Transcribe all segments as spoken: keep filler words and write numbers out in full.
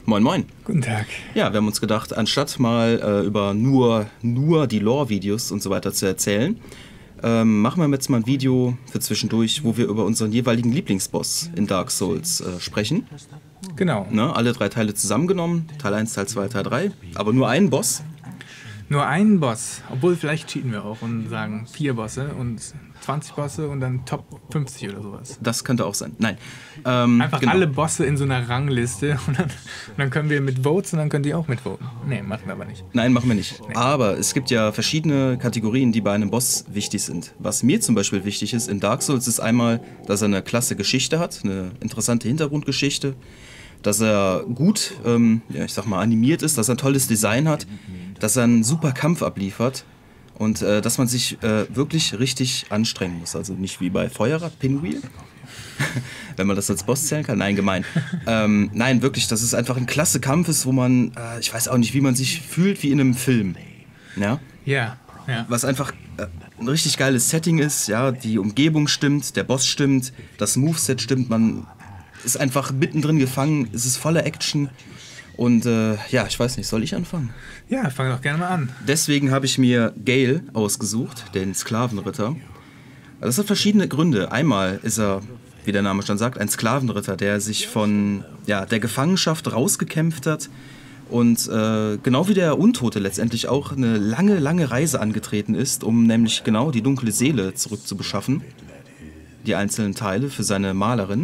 Moin Moin. Guten Tag. Ja, wir haben uns gedacht, anstatt mal äh, über nur, nur die Lore-Videos und so weiter zu erzählen, ähm, machen wir jetzt mal ein Video für zwischendurch, wo wir über unseren jeweiligen Lieblingsboss in Dark Souls äh, sprechen. Genau. Ne, alle drei Teile zusammengenommen, Teil eins, Teil zwei, Teil drei, aber nur einen Boss. Nur einen Boss, obwohl vielleicht cheaten wir auch und sagen vier Bosse und zwanzig Bosse und dann Top fünfzig oder sowas. Das könnte auch sein. Nein. Ähm, Einfach genau. alle Bosse in so einer Rangliste und dann, und dann können wir mit Votes und dann könnt ihr auch mitvoten. Nee, machen wir aber nicht. Nein, machen wir nicht. Nee. Aber es gibt ja verschiedene Kategorien, die bei einem Boss wichtig sind. Was mir zum Beispiel wichtig ist in Dark Souls, ist einmal, dass er eine klasse Geschichte hat, eine interessante Hintergrundgeschichte, dass er gut, ähm, ja, ich sag mal, animiert ist, dass er ein tolles Design hat, dass er einen super Kampf abliefert und äh, dass man sich äh, wirklich richtig anstrengen muss. Also nicht wie bei Feuerrad, Pinwheel, wenn man das als Boss zählen kann. Nein, gemein. ähm, nein, wirklich, dass es einfach ein klasse Kampf ist, wo man, äh, ich weiß auch nicht, wie man sich fühlt wie in einem Film. Ja, Ja, ja. was einfach äh, ein richtig geiles Setting ist, ja, die Umgebung stimmt, der Boss stimmt, das Moveset stimmt, man ist einfach mittendrin gefangen, es ist voller Action und äh, ja, ich weiß nicht, soll ich anfangen? Ja, fang doch gerne mal an. Deswegen habe ich mir Gale ausgesucht, den Sklavenritter. Das hat verschiedene Gründe. Einmal ist er, wie der Name schon sagt, ein Sklavenritter, der sich von ja, der Gefangenschaft rausgekämpft hat und äh, genau wie der Untote letztendlich auch eine lange, lange Reise angetreten ist, um nämlich genau die dunkle Seele zurückzubeschaffen, die einzelnen Teile für seine Malerin.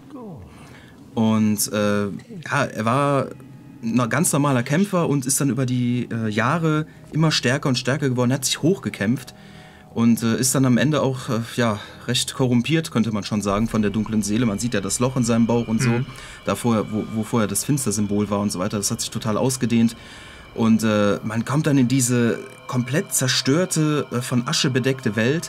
Und äh, ja, er war ein ganz normaler Kämpfer und ist dann über die äh, Jahre immer stärker und stärker geworden, hat sich hochgekämpft und äh, ist dann am Ende auch äh, ja, recht korrumpiert, könnte man schon sagen, von der dunklen Seele. Man sieht ja das Loch in seinem Bauch und so, Mhm. da vorher, wo, wo vorher das Finster-Symbol war und so weiter. Das hat sich total ausgedehnt. Und äh, man kommt dann in diese komplett zerstörte, äh, von Asche bedeckte Welt.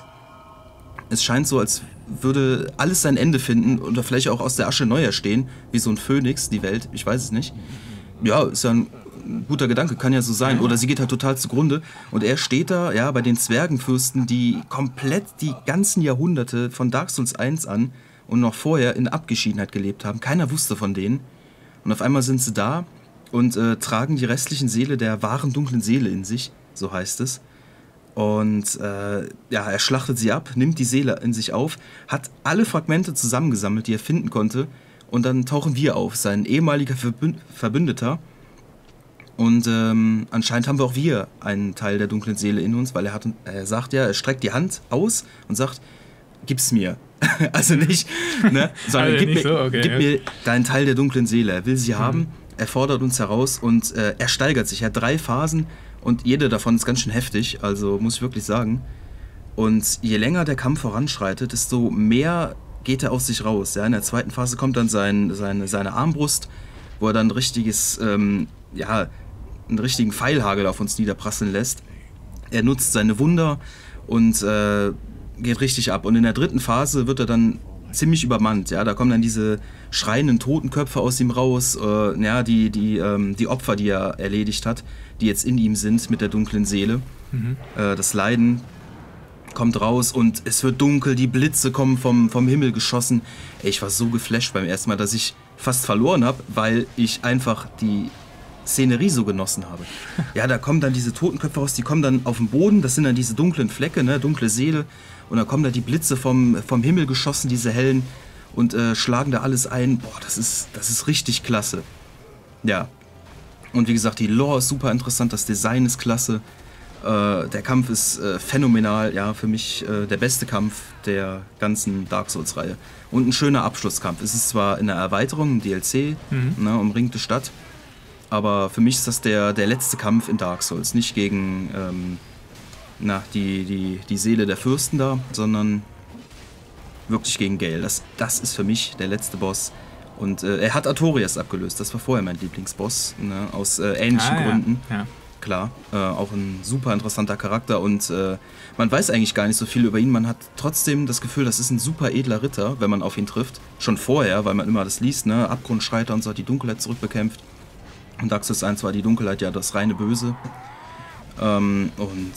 Es scheint so, als würde alles sein Ende finden oder vielleicht auch aus der Asche neu erstehen, wie so ein Phönix, die Welt, ich weiß es nicht. Ja, ist ja ein guter Gedanke, kann ja so sein. Oder sie geht halt total zugrunde und er steht da, ja, bei den Zwergenfürsten, die komplett die ganzen Jahrhunderte von Dark Souls eins an und noch vorher in Abgeschiedenheit gelebt haben. Keiner wusste von denen. Und auf einmal sind sie da und äh, tragen die restlichen Seele der wahren dunklen Seele in sich, so heißt es. Und äh, ja, er schlachtet sie ab, nimmt die Seele in sich auf, hat alle Fragmente zusammengesammelt, die er finden konnte. Und dann tauchen wir auf, sein ehemaliger Verbünd- Verbündeter. Und ähm, anscheinend haben wir auch wir einen Teil der dunklen Seele in uns, weil er, hat, er sagt ja, er streckt die Hand aus und sagt, gib's mir. Also nicht, ne, sondern Also gib, nicht mir, so, okay, gib ja. mir deinen Teil der dunklen Seele. Er will sie Mhm. haben, er fordert uns heraus und äh, er steigert sich. Er hat drei Phasen und jede davon ist ganz schön heftig, also muss ich wirklich sagen. Und je länger der Kampf voranschreitet, desto mehr geht er aus sich raus. Ja? In der zweiten Phase kommt dann sein, seine, seine Armbrust, wo er dann ein richtiges, ähm, ja, einen richtigen Pfeilhagel auf uns niederprasseln lässt. Er nutzt seine Wunder und äh, geht richtig ab. Und in der dritten Phase wird er dann ziemlich übermannt. Ja? Da kommen dann diese schreienden Totenköpfe aus ihm raus, äh, ja, die, die, ähm, die Opfer, die er erledigt hat, die jetzt in ihm sind mit der dunklen Seele. Mhm. Äh, das Leiden kommt raus und es wird dunkel, die Blitze kommen vom, vom Himmel geschossen. Ey, ich war so geflasht beim ersten Mal, dass ich fast verloren habe, weil ich einfach die Szenerie so genossen habe. Ja, da kommen dann diese Totenköpfe raus, die kommen dann auf den Boden, das sind dann diese dunklen Flecke, ne, dunkle Seele. Und dann kommen da die Blitze vom, vom Himmel geschossen, diese hellen, und äh, schlagen da alles ein. Boah, das ist, das ist richtig klasse. Ja. Und wie gesagt, die Lore ist super interessant, das Design ist klasse. Äh, der Kampf ist äh, phänomenal, ja, für mich äh, der beste Kampf der ganzen Dark Souls-Reihe. Und ein schöner Abschlusskampf. Es ist zwar in der Erweiterung, im D L C, Mhm. ne, umringte Stadt, aber für mich ist das der, der letzte Kampf in Dark Souls. Nicht gegen ähm, na, die, die, die Seele der Fürsten da, sondern wirklich gegen Gale. Das, das ist für mich der letzte Boss. Und äh, er hat Artorias abgelöst, das war vorher mein Lieblingsboss, ne, aus äh, ähnlichen Ah, ja. Gründen. Ja. Klar, äh, auch ein super interessanter Charakter und äh, man weiß eigentlich gar nicht so viel über ihn. Man hat trotzdem das Gefühl, das ist ein super edler Ritter, wenn man auf ihn trifft. Schon vorher, weil man immer das liest, ne? Abgrundschreiter und so, hat die Dunkelheit zurückbekämpft. Und Dark Souls eins war die Dunkelheit ja das reine Böse. Ähm, und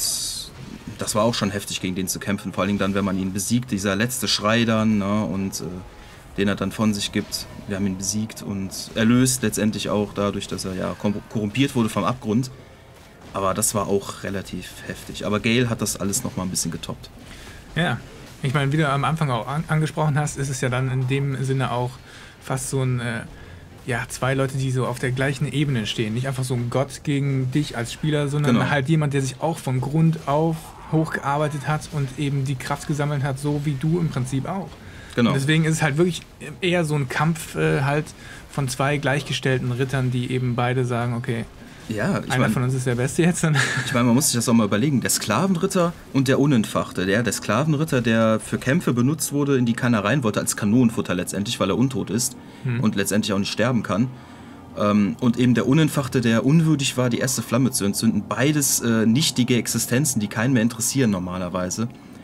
das war auch schon heftig, gegen den zu kämpfen. Vor allem dann, wenn man ihn besiegt, dieser letzte Schrei dann, ne? Und äh, den er dann von sich gibt. Wir haben ihn besiegt und erlöst letztendlich auch dadurch, dass er ja korrumpiert wurde vom Abgrund. Aber das war auch relativ heftig. Aber Gale hat das alles nochmal ein bisschen getoppt. Ja, ich meine, wie du am Anfang auch an angesprochen hast, ist es ja dann in dem Sinne auch fast so ein, äh, ja, zwei Leute, die so auf der gleichen Ebene stehen. Nicht einfach so ein Gott gegen dich als Spieler, sondern genau. halt jemand, der sich auch von Grund auf hochgearbeitet hat und eben die Kraft gesammelt hat, so wie du im Prinzip auch. Genau. Und deswegen ist es halt wirklich eher so ein Kampf äh, halt von zwei gleichgestellten Rittern, die eben beide sagen, okay, ja, ich einer mein, von uns ist der Beste jetzt. Ich meine, man muss sich das auch mal überlegen. Der Sklavenritter und der Unentfachte. Der, der Sklavenritter, der für Kämpfe benutzt wurde, in die keiner rein wollte, als Kanonenfutter letztendlich, weil er untot ist hm. und letztendlich auch nicht sterben kann. Ähm, und eben der Unentfachte, der unwürdig war, die erste Flamme zu entzünden. Beides äh, nichtige Existenzen, die keinen mehr interessieren normalerweise.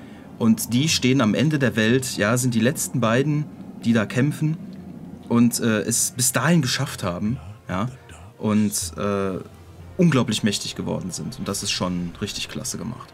Und die stehen am Ende der Welt, ja, sind die letzten beiden, die da kämpfen und äh, es bis dahin geschafft haben, ja, und äh, unglaublich mächtig geworden sind. Und das ist schon richtig klasse gemacht.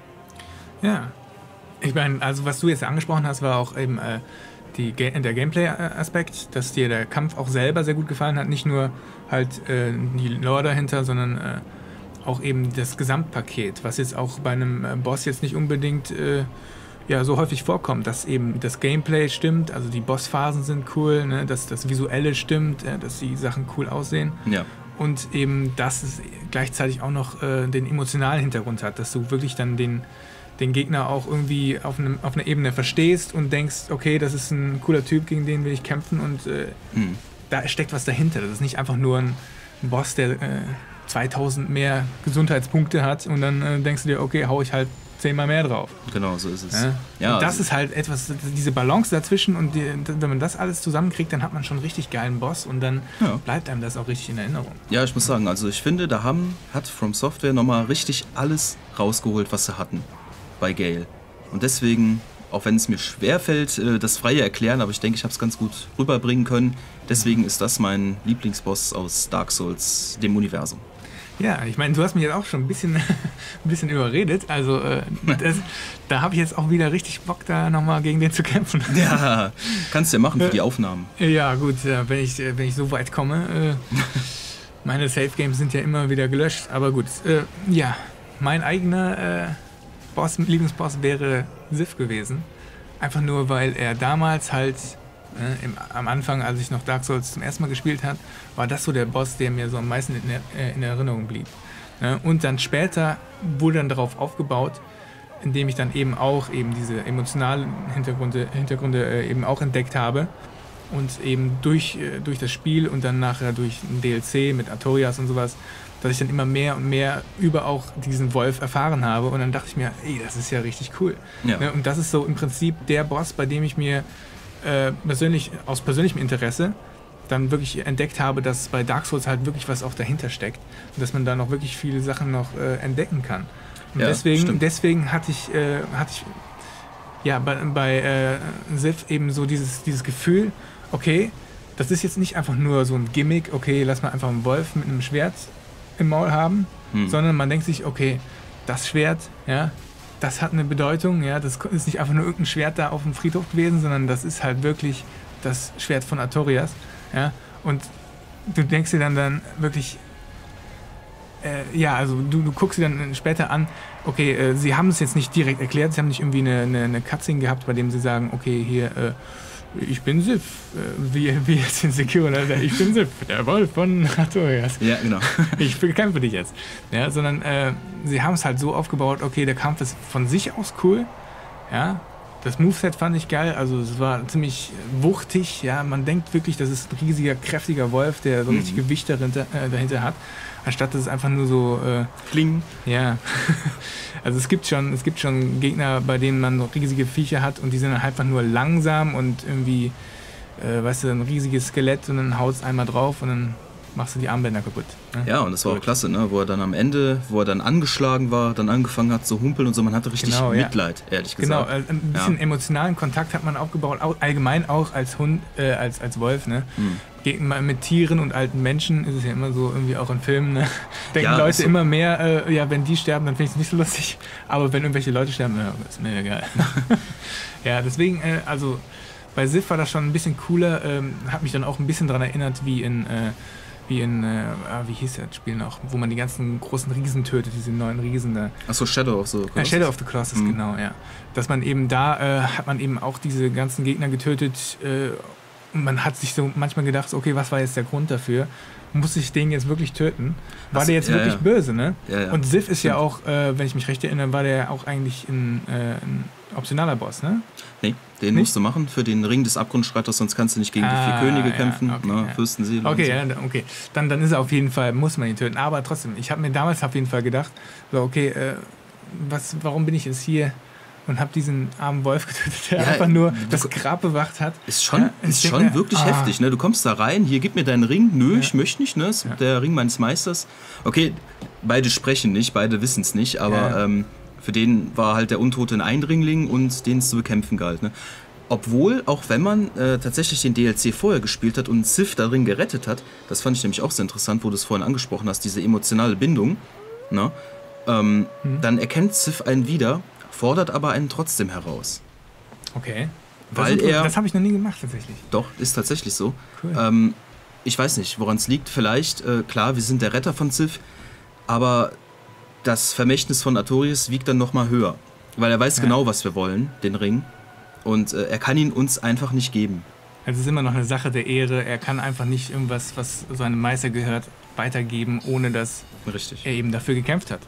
Ja, ich meine, also was du jetzt angesprochen hast, war auch eben äh, die, der Gameplay-Aspekt, dass dir der Kampf auch selber sehr gut gefallen hat. Nicht nur halt äh, die Lore dahinter, sondern äh, auch eben das Gesamtpaket, was jetzt auch bei einem äh, Boss jetzt nicht unbedingt äh, ja, so häufig vorkommt, dass eben das Gameplay stimmt, also die Bossphasen sind cool, ne, dass das Visuelle stimmt, äh, dass die Sachen cool aussehen. Ja. Und eben, dass es gleichzeitig auch noch äh, den emotionalen Hintergrund hat, dass du wirklich dann den, den Gegner auch irgendwie auf, einem, auf einer Ebene verstehst und denkst, okay, das ist ein cooler Typ, gegen den will ich kämpfen und äh, hm. da steckt was dahinter. Das ist nicht einfach nur ein Boss, der äh, zweitausend mehr Gesundheitspunkte hat und dann äh, denkst du dir, okay, hau ich halt zehnmal mehr drauf. Genau, so ist es. Ja? Ja, und das also ist halt etwas, diese Balance dazwischen und die, wenn man das alles zusammenkriegt, dann hat man schon einen richtig geilen Boss und dann ja. bleibt einem das auch richtig in Erinnerung. Ja, ich muss sagen, also ich finde, da haben, hat From Software nochmal richtig alles rausgeholt, was sie hatten bei Gale. Und deswegen, auch wenn es mir schwerfällt, das freie Erklären, aber ich denke, ich habe es ganz gut rüberbringen können, deswegen ist das mein Lieblingsboss aus Dark Souls, dem Universum. Ja, ich meine, du hast mich jetzt auch schon ein bisschen, ein bisschen überredet. Also äh, das, da habe ich jetzt auch wieder richtig Bock, da nochmal gegen den zu kämpfen. Ja, kannst du ja machen für die Aufnahmen. Ja, gut, wenn ich, wenn ich so weit komme. Äh, meine Safe-Games sind ja immer wieder gelöscht. Aber gut, äh, ja, mein eigener äh, Boss, Lieblingsboss wäre Sif gewesen. Einfach nur, weil er damals halt... Äh, im, am Anfang, als ich noch Dark Souls zum ersten Mal gespielt habe, war das so der Boss, der mir so am meisten in, der, in Erinnerung blieb. Äh, und dann später wurde dann darauf aufgebaut, indem ich dann eben auch eben diese emotionalen Hintergründe, Hintergründe äh, eben auch entdeckt habe und eben durch, äh, durch das Spiel und dann nachher durch ein D L C mit Artorias und sowas, dass ich dann immer mehr und mehr über auch diesen Wolf erfahren habe und dann dachte ich mir, ey, das ist ja richtig cool. Ja. Ne? Und das ist so im Prinzip der Boss, bei dem ich mir Äh, persönlich, aus persönlichem Interesse dann wirklich entdeckt habe, dass bei Dark Souls halt wirklich was auch dahinter steckt und dass man da noch wirklich viele Sachen noch äh, entdecken kann. Und ja, deswegen, deswegen hatte ich, äh, hatte ich ja, bei, bei äh, Sif eben so dieses, dieses Gefühl, okay, das ist jetzt nicht einfach nur so ein Gimmick, okay, lass mal einfach einen Wolf mit einem Schwert im Maul haben, hm. sondern man denkt sich, okay, das Schwert, ja, das hat eine Bedeutung, ja, das ist nicht einfach nur irgendein Schwert da auf dem Friedhof gewesen, sondern das ist halt wirklich das Schwert von Artorias, ja, und du denkst dir dann dann wirklich, äh, ja, also du, du guckst dir dann später an, okay, äh, sie haben es jetzt nicht direkt erklärt, sie haben nicht irgendwie eine, eine, eine Cutscene gehabt, bei dem sie sagen, okay, hier, äh, ich bin Sif, äh, wie, wie jetzt in Sekiro, ne? Ich bin Sif, der Wolf von Artorias. Ja, genau. Ich bekämpfe dich jetzt. Ja, sondern äh, sie haben es halt so aufgebaut, okay, der Kampf ist von sich aus cool, ja, das Moveset fand ich geil, also es war ziemlich wuchtig, ja, man denkt wirklich, das ist ein riesiger, kräftiger Wolf, der so mhm. richtig Gewicht dahinter, äh, dahinter hat, anstatt dass es einfach nur so... Äh, Klingen. Ja, also es gibt schon, es gibt schon Gegner, bei denen man so riesige Viecher hat und die sind dann einfach nur langsam und irgendwie, äh, weißt du, ein riesiges Skelett und dann haust einmal drauf und dann machst du die Armbänder kaputt. Ne? Ja, und das war auch klasse, ne? Wo er dann am Ende, wo er dann angeschlagen war, dann angefangen hat zu humpeln und so, man hatte richtig genau, Mitleid, ja. ehrlich gesagt. Genau, ein bisschen ja. emotionalen Kontakt hat man aufgebaut, auch allgemein auch als Hund, äh, als, als Wolf, ne? Hm. Gegen, mit Tieren und alten Menschen ist es ja immer so, irgendwie auch in Filmen, ne? Denken ja, Leute so immer mehr, äh, ja, wenn die sterben, dann finde ich es nicht so lustig, aber wenn irgendwelche Leute sterben, ja, ist mir egal. Ja, deswegen, äh, also bei Sif war das schon ein bisschen cooler, ähm, hat mich dann auch ein bisschen daran erinnert, wie in, äh, wie in, äh, wie hieß das Spiel noch, wo man die ganzen großen Riesen tötet, diese neuen Riesen da. Achso, Shadow of the Colossus. Äh, Shadow of the Colossus, mhm. genau, ja. Dass man eben da, äh, hat man eben auch diese ganzen Gegner getötet äh, und man hat sich so manchmal gedacht, okay, was war jetzt der Grund dafür? Muss ich den jetzt wirklich töten? War Ach, der jetzt ja, wirklich ja. böse, ne? Ja, ja. Und Sif ist Stimmt. ja auch, äh, wenn ich mich recht erinnere, war der auch eigentlich ein, äh, ein optionaler Boss, ne? Nee, den Nicht? musst du machen für den Ring des Abgrundstreiters, sonst kannst du nicht gegen Ah, die vier Könige ja, kämpfen, okay, ne? ja. Fürstenseele. Okay, und so. ja, okay. Dann, dann ist er auf jeden Fall, muss man ihn töten. Aber trotzdem, ich habe mir damals auf jeden Fall gedacht, so, okay, äh, was, warum bin ich jetzt hier und habe diesen armen Wolf getötet, der Ja, einfach nur du- das Grab bewacht hat. Ist schon, Ja, ich ist denk schon mir, wirklich ah. heftig, ne? Du kommst da rein, hier, gib mir deinen Ring. Nö, Ja. ich möchte nicht, ne? Das ist Ja. der Ring meines Meisters. Okay, beide sprechen nicht, beide wissen es nicht, aber Ja. ähm, für den war halt der Untote ein Eindringling und den es zu bekämpfen galt, ne? Obwohl, auch wenn man äh, tatsächlich den D L C vorher gespielt hat und Sif darin gerettet hat, das fand ich nämlich auch sehr interessant, wo du es vorhin angesprochen hast, diese emotionale Bindung, ne? ähm, Hm. dann erkennt Sif einen wieder, fordert aber einen trotzdem heraus. Okay. Weil das ist- er- Das habe ich noch nie gemacht, tatsächlich. Doch, ist tatsächlich so. Cool. Ähm, ich weiß nicht, woran es liegt. Vielleicht, äh, klar, wir sind der Retter von Sif, aber das Vermächtnis von Artorias wiegt dann nochmal höher. Weil er weiß Ja. genau, was wir wollen, den Ring. Und äh, er kann ihn uns einfach nicht geben. Es ist immer noch eine Sache der Ehre. Er kann einfach nicht irgendwas, was seinem Meister gehört, weitergeben, ohne dass Richtig. er eben dafür gekämpft hat.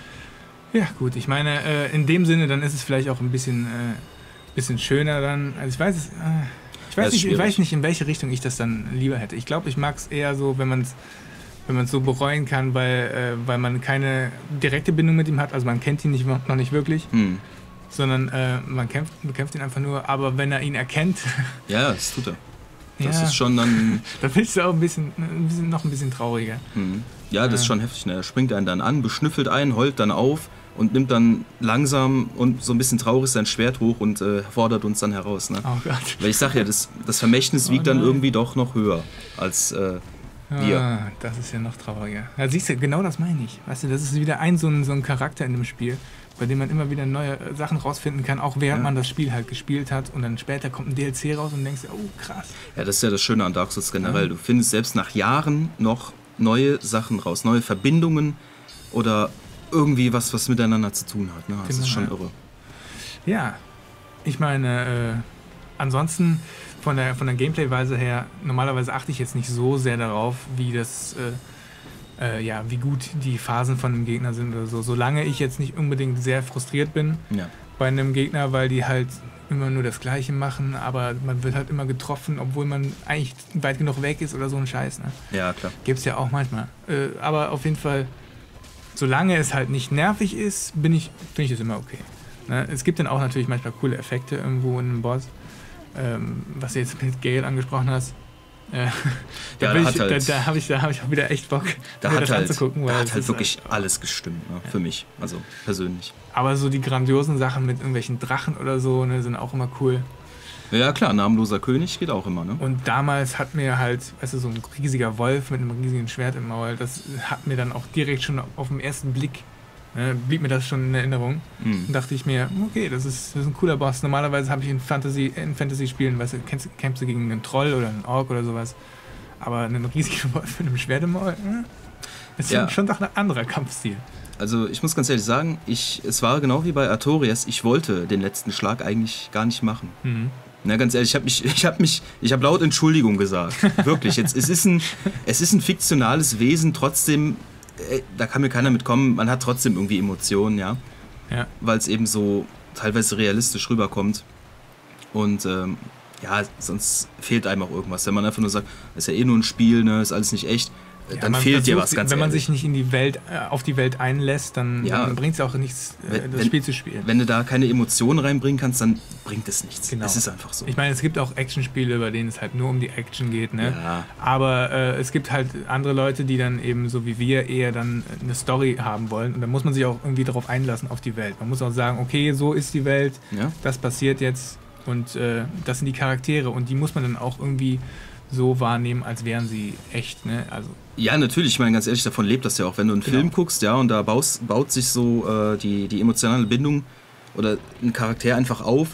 Ja, gut. Ich meine, äh, in dem Sinne, dann ist es vielleicht auch ein bisschen, äh, bisschen schöner dann. Also ich weiß es, äh, ich Ja, weiß ist nicht, ich schwierig. weiß nicht, in welche Richtung ich das dann lieber hätte. Ich glaube, ich mag es eher so, wenn man es wenn man es so bereuen kann, weil, äh, weil man keine direkte Bindung mit ihm hat. Also man kennt ihn nicht, noch nicht wirklich, Hm. sondern äh, man kämpft, bekämpft ihn einfach nur. Aber wenn er ihn erkennt, Ja, das tut er. Das ja, ist schon dann. dann bist du auch ein bisschen, ein bisschen, noch ein bisschen trauriger. Hm. Ja, das ist Ja. schon heftig. Ne? Er springt einen dann an, beschnüffelt einen, heult dann auf und nimmt dann langsam und so ein bisschen traurig sein Schwert hoch und äh, fordert uns dann heraus. Ne? Oh Gott. Weil ich sag ja, das, das Vermächtnis Oh wiegt dann nein. irgendwie doch noch höher als äh, wir. Ah, das ist ja noch trauriger. Ja, siehst du, genau das meine ich. Weißt du, das ist wieder ein so ein, so ein Charakter in dem Spiel, bei dem man immer wieder neue äh, Sachen rausfinden kann, auch während Ja. man das Spiel halt gespielt hat. Und dann später kommt ein D L C raus und denkst, oh krass. Ja, das ist ja das Schöne an Dark Souls generell. Ja. Du findest selbst nach Jahren noch neue Sachen raus, neue Verbindungen oder irgendwie was, was miteinander zu tun hat. Ne? Das Genau, ist schon ja. irre. Ja, ich meine, äh, ansonsten von der, von der Gameplay-Weise her, normalerweise achte ich jetzt nicht so sehr darauf, wie das, äh, äh, ja, wie gut die Phasen von einem Gegner sind oder so. Solange ich jetzt nicht unbedingt sehr frustriert bin Ja. bei einem Gegner, weil die halt immer nur das Gleiche machen, aber man wird halt immer getroffen, obwohl man eigentlich weit genug weg ist oder so ein Scheiß. Ne? Ja, klar. Gibt's ja auch manchmal. Äh, aber auf jeden Fall, solange es halt nicht nervig ist, bin ich, finde ich das immer okay. Ne? Es gibt dann auch natürlich manchmal coole Effekte irgendwo in einem Boss. Ähm, was du jetzt mit Gale angesprochen hast. Äh, Ja, da da bin hat ich, halt- da, da habe ich, da hab ich auch wieder echt Bock, Da mir hat das halt, anzugucken. da weil hat es halt ist wirklich alles gestimmt, ne? Für mich, also persönlich. Aber so die grandiosen Sachen mit irgendwelchen Drachen oder so, ne, sind auch immer cool. Ja, klar, namenloser König geht auch immer, ne? Und damals hat mir halt, weißt du, so ein riesiger Wolf mit einem riesigen Schwert im Maul, das hat mir dann auch direkt schon auf den ersten Blick, ne, blieb mir das schon in Erinnerung. Mhm. Und dachte ich mir, okay, das ist, das ist ein cooler Boss. Normalerweise habe ich in Fantasy, in Fantasy-Spielen, weißt du, kämpfst, kämpfst du gegen einen Troll oder einen Ork oder sowas. Aber einen riesigen Wolf mit einem Schwert im Maul, hm, ist Ja. schon, schon doch ein anderer Kampfstil. Also ich muss ganz ehrlich sagen, ich, es war genau wie bei Artorias, ich wollte den letzten Schlag eigentlich gar nicht machen. Mhm. Na, ganz ehrlich, ich habe mich, ich habe mich, ich habe laut Entschuldigung gesagt. Wirklich. Jetzt, es ist ein, es ist ein fiktionales Wesen, trotzdem, äh, da kann mir keiner mitkommen, man hat trotzdem irgendwie Emotionen, ja. Ja. Weil es eben so teilweise realistisch rüberkommt. Und ähm, ja, sonst fehlt einem auch irgendwas. Wenn man einfach nur sagt, das ist ja eh nur ein Spiel, ne, ist alles nicht echt, äh, Ja, dann man fehlt dir versucht, was, ganz Wenn man ehrlich. sich nicht in die Welt, äh, auf die Welt einlässt, dann, Ja. dann bringt es auch nichts, äh, Wenn- das wenn- Spiel zu spielen. Wenn du da keine Emotionen reinbringen kannst, dann bringt es nichts. Genau. Es ist einfach so. Ich meine, es gibt auch Actionspiele, bei denen es halt nur um die Action geht, ne? Ja. Aber äh, es gibt halt andere Leute, die dann eben so wie wir eher dann eine Story haben wollen. Und da muss man sich auch irgendwie darauf einlassen, auf die Welt. Man muss auch sagen, okay, so ist die Welt, Ja? das passiert jetzt und äh, das sind die Charaktere. Und die muss man dann auch irgendwie so wahrnehmen, als wären sie echt, ne? Also, Ja, natürlich, ich meine, ganz ehrlich, davon lebt das ja auch. Wenn du einen Genau. Film guckst, ja, und da baust, baut sich so äh, die, die emotionale Bindung oder ein Charakter einfach auf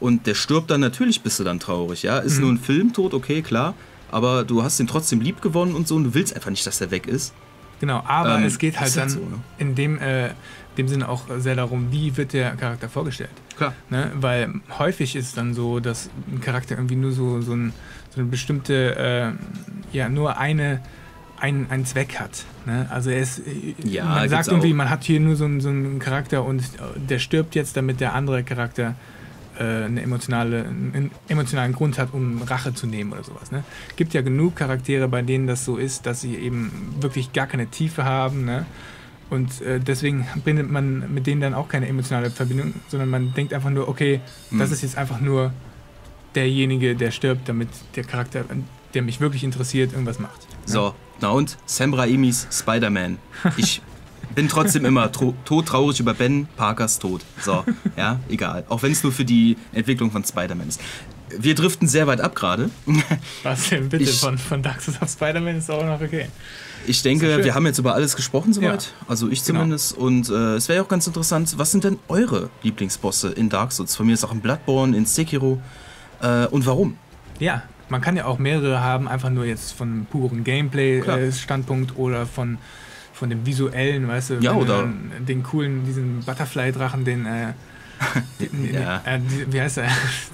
und der stirbt dann, natürlich bist du dann traurig, ja. Ist mhm. nur ein Filmtod, okay, klar, aber du hast ihn trotzdem lieb gewonnen und so und du willst einfach nicht, dass er weg ist. Genau, aber ähm, es geht halt dann so, ne? in dem, äh, dem Sinne auch sehr darum, wie wird der Charakter vorgestellt. Klar. Ne? Weil häufig ist es dann so, dass ein Charakter irgendwie nur so, so, ein, so eine bestimmte, äh, ja, nur eine, ein, einen Zweck hat. Ne? Also er ist, ja, man sagt irgendwie, auch. Man hat hier nur so einen, so einen Charakter und der stirbt jetzt, damit der andere Charakter eine emotionale, einen emotionalen Grund hat, um Rache zu nehmen oder sowas. Ne? Gibt ja genug Charaktere, bei denen das so ist, dass sie eben wirklich gar keine Tiefe haben. Ne? Und äh, deswegen bindet man mit denen dann auch keine emotionale Verbindung, sondern man denkt einfach nur, okay, mhm. das ist jetzt einfach nur derjenige, der stirbt, damit der Charakter, der mich wirklich interessiert, irgendwas macht. Ne? So, na und? Sam Raimis Spider-Man. Ich bin trotzdem immer tro- todtraurig über Ben Parkers Tod. So, ja, egal. Auch wenn es nur für die Entwicklung von Spider-Man ist. Wir driften sehr weit ab gerade. Was denn bitte? Ich, von, von Dark Souls auf Spider-Man ist auch noch okay. Ich denke, wir haben jetzt über alles gesprochen soweit. Ja. Also ich zumindest. Genau. Und äh, es wäre ja auch ganz interessant, was sind denn eure Lieblingsbosse in Dark Souls? Von mir ist auch in Bloodborne, in Sekiro. Äh, und warum? Ja, man kann ja auch mehrere haben, einfach nur jetzt von purem Gameplay-Standpunkt äh, oder von von dem visuellen, weißt du, ja, oder den coolen, diesen Butterfly-Drachen, den, äh, den ja. äh, die, wie heißt er, äh,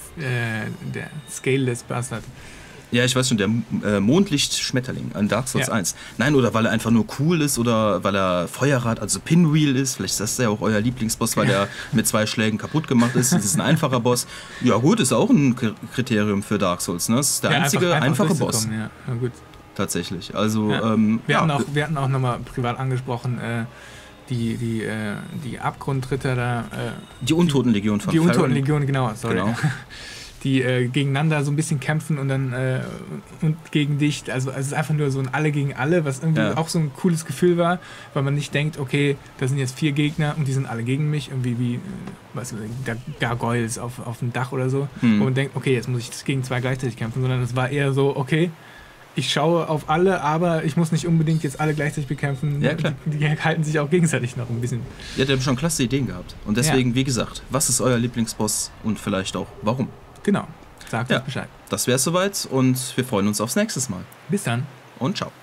der Scaleless Bastard. Ja, ich weiß schon, der äh, Mondlicht-Schmetterling an Dark Souls ja. eins. Nein, oder weil er einfach nur cool ist oder weil er Feuerrad, also Pinwheel ist. Vielleicht ist das ja auch euer Lieblingsboss, weil der mit zwei Schlägen kaputt gemacht ist. Das ist ein einfacher Boss. Ja gut, ist auch ein Kriterium für Dark Souls. Ne? Das ist der ja, einzige einfach, einfach einfache Boss. Ja, na gut. Tatsächlich. Also, ja. ähm, wir, ja. hatten auch, wir hatten auch nochmal privat angesprochen, äh, die, die, äh, die Abgrundritter da. Äh, die Untotenlegion von Die Untotenlegion, genau, sorry. Genau. Die äh, gegeneinander so ein bisschen kämpfen und dann äh, und gegen dich. Also, also es ist einfach nur so ein Alle gegen Alle, was irgendwie ja. auch so ein cooles Gefühl war, weil man nicht denkt, okay, da sind jetzt vier Gegner und die sind alle gegen mich, irgendwie wie, was der Gargoyles auf, auf dem Dach oder so. Hm. Wo man denkt, okay, jetzt muss ich gegen zwei gleichzeitig kämpfen, sondern es war eher so, okay, ich schaue auf alle, aber ich muss nicht unbedingt jetzt alle gleichzeitig bekämpfen. Ja, klar. Die, die halten sich auch gegenseitig noch ein bisschen. Ja, die haben schon klasse Ideen gehabt. Und deswegen, ja. wie gesagt, was ist euer Lieblingsboss und vielleicht auch warum? Genau, sagt ja. uns Bescheid. Das wäre es soweit und wir freuen uns aufs nächste Mal. Bis dann. Und ciao.